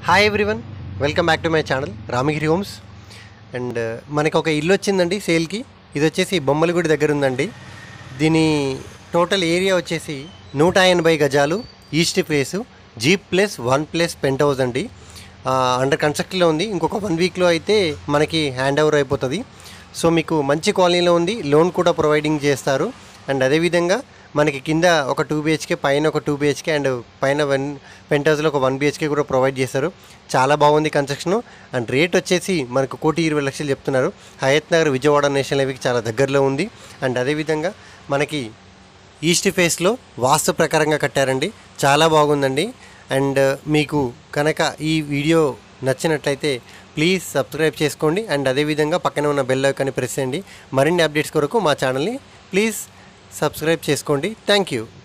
Hi everyone, welcome back to my channel Ramagiri homes. And మనకు ఒక ఇల్లు వచ్చిందండి సేల్కి. ఇది వచ్చేసి బొమ్మలగుడి దగ్గర ఉందండి. దీని టోటల్ ఏరియా వచ్చేసి 180 గజాలు, east face, G+1+ penthouse అండి. అండర్ కన్స్ట్రక్షన్లో ఉంది. ఇంకొక 1 వీక్లో అయితే మనకి హ్యాండ్ ఓవర్ అయిపోతుంది. సో మీకు మంచి కాలనీలో ఉంది, లోన్ కూడా ప్రొవైడింగ్ చేస్తారు. అండ్ అదేవిధంగా మనకి కింద ఒక 2 BHK, పైన ఒక 2 BHK అండ్ పైన పెంట్ హౌస్లో ఒక 1 BHK కూడా ప్రొవైడ్ చేస్తారు. చాలా బాగుంది కన్స్ట్రక్షన్. అండ్ రేట్ వచ్చేసి మనకు 1,20,00,000 చెప్తున్నారు. హయత్ నగర్ విజయవాడ నేషనల్ హైవేకి చాలా దగ్గరలో ఉంది. అండ్ అదేవిధంగా మనకి ఈస్ట్ ఫేస్లో వాస్తు ప్రకారంగా కట్టారండి. చాలా బాగుందండి. అండ్ మీకు కనుక ఈ వీడియో నచ్చినట్లయితే ప్లీజ్ సబ్స్క్రైబ్ చేసుకోండి. అండ్ అదేవిధంగా పక్కన ఉన్న బెల్ ఐకాన్ని ప్రెస్ చేయండి. మరిన్ని అప్డేట్స్ కొరకు మా ఛానల్ని ప్లీజ్ సబ్స్క్రైబ్ చేసుకోండి. Thank you.